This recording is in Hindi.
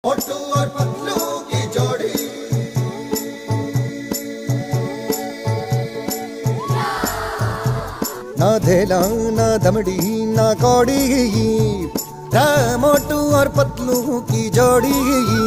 मोटू और पतलू की जोड़ी। ना धेला ना दमड़ी ना कौड़ी, मोटू और पतलू की जोड़ी।